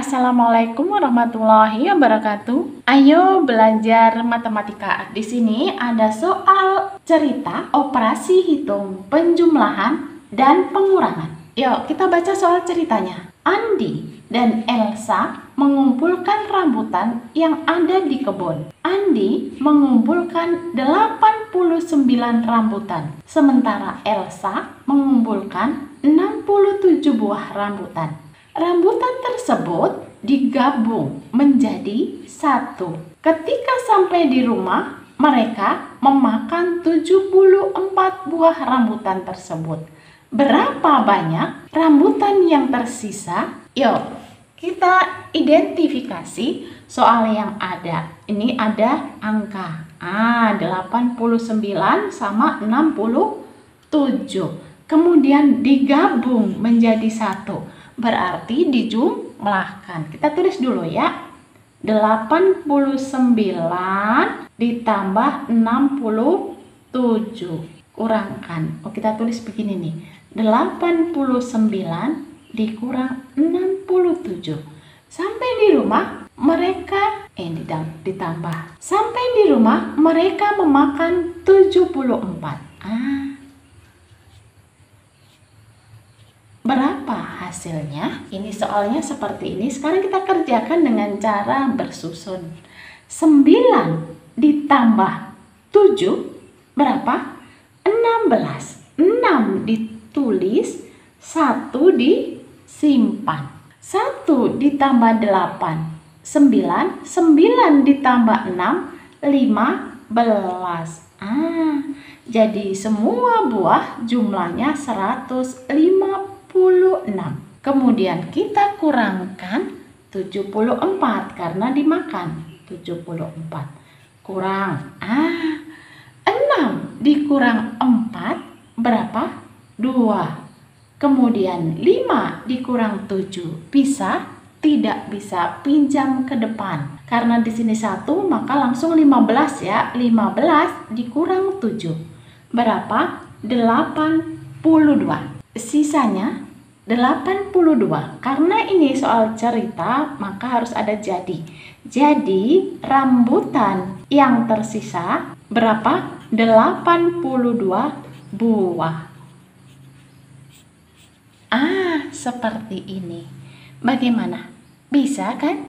Assalamualaikum warahmatullahi wabarakatuh. Ayo belajar matematika. Di sini ada soal cerita operasi hitung penjumlahan dan pengurangan. Yuk kita baca soal ceritanya. Andi dan Elsa mengumpulkan rambutan yang ada di kebun. Andi mengumpulkan 89 rambutan, sementara Elsa mengumpulkan 67 buah rambutan. Rambutan tersebut digabung menjadi satu. Ketika sampai di rumah, mereka memakan 74 buah rambutan tersebut. Berapa banyak rambutan yang tersisa? Yuk, kita identifikasi soal yang ada. Ini ada angka 89 sama 67. Kemudian digabung menjadi satu. Berarti dijumlahkan. Kita tulis dulu ya. 89 ditambah 67. Kurangkan. Oh, kita tulis begini nih. 89 dikurang 67. Sampai di rumah mereka ditambah. Sampai di rumah mereka memakan 74. Berapa hasilnya? Ini soalnya seperti ini. Sekarang kita kerjakan dengan cara bersusun. 9 ditambah 7 berapa? 16. 6 ditulis, 1 disimpan. 1 ditambah 8, 9. 9 ditambah 6, 15. Jadi semua buah jumlahnya 156. Kemudian kita kurangkan 74 karena dimakan 74. Kurang 6 dikurang 4 berapa? 2. Kemudian 5 dikurang 7 bisa? Tidak bisa, pinjam ke depan. Karena di sini 1 maka langsung 15 ya. 15 dikurang 7 berapa? 82. Sisanya 82. Karena ini soal cerita, maka harus ada jadi. Jadi, rambutan yang tersisa berapa? 82 buah. Seperti ini. Bagaimana? Bisa kan?